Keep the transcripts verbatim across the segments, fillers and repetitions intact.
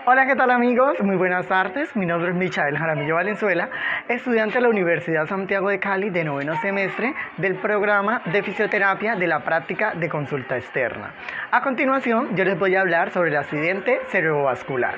Hola, ¿qué tal amigos? Muy buenas tardes. Mi nombre es Michael Jaramillo Valenzuela, estudiante de la Universidad Santiago de Cali de noveno semestre del programa de fisioterapia de la práctica de consulta externa. A continuación, yo les voy a hablar sobre el accidente cerebrovascular.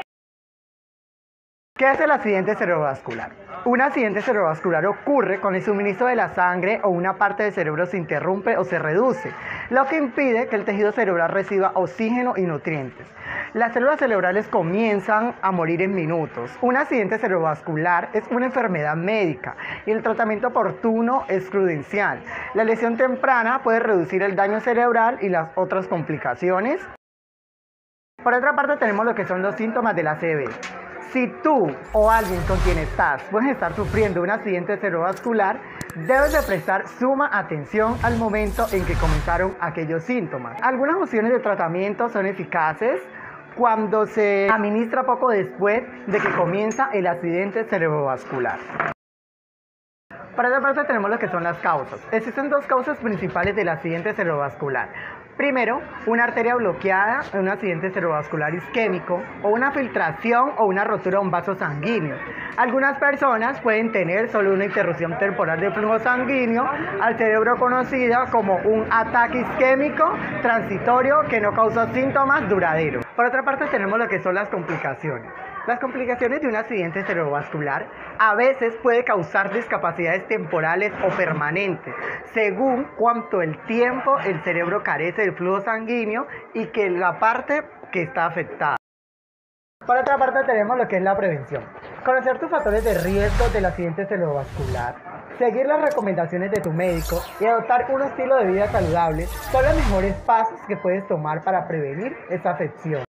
¿Qué es el accidente cerebrovascular? Un accidente cerebrovascular ocurre cuando el suministro de la sangre o una parte del cerebro se interrumpe o se reduce, lo que impide que el tejido cerebral reciba oxígeno y nutrientes. Las células cerebrales comienzan a morir en minutos. Un accidente cerebrovascular es una enfermedad médica y el tratamiento oportuno es prudencial. La lesión temprana puede reducir el daño cerebral y las otras complicaciones. Por otra parte, tenemos lo que son los síntomas de la C V. Si tú o alguien con quien estás puede estar sufriendo un accidente cerebrovascular, debes de prestar suma atención al momento en que comenzaron aquellos síntomas. Algunas opciones de tratamiento son eficaces cuando se administra poco después de que comienza el accidente cerebrovascular. Por otra parte, tenemos lo que son las causas. Existen dos causas principales del accidente cerebrovascular. Primero, una arteria bloqueada en un accidente cerebrovascular isquémico o una filtración o una rotura de un vaso sanguíneo. Algunas personas pueden tener solo una interrupción temporal del flujo sanguíneo al cerebro, conocida como un ataque isquémico transitorio que no causa síntomas duraderos. Por otra parte, tenemos lo que son las complicaciones. Las complicaciones de un accidente cerebrovascular a veces puede causar discapacidades temporales o permanentes, según cuánto el tiempo el cerebro carece del flujo sanguíneo y que la parte que está afectada. Por otra parte, tenemos lo que es la prevención. Conocer tus factores de riesgo del accidente cerebrovascular, seguir las recomendaciones de tu médico y adoptar un estilo de vida saludable son los mejores pasos que puedes tomar para prevenir esta afección.